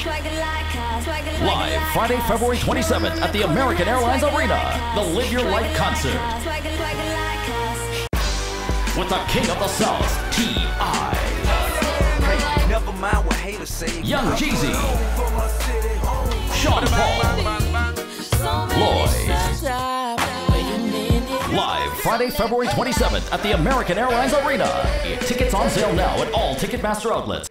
Live Friday, February 27th at the American Airlines Arena, the Live Your Life concert. With the King of the South, T.I. Never mind what haters say. Young Jeezy, Sean Paul, Lloyd. Live Friday, February 27th at the American Airlines Arena. Tickets on sale now at all Ticketmaster outlets.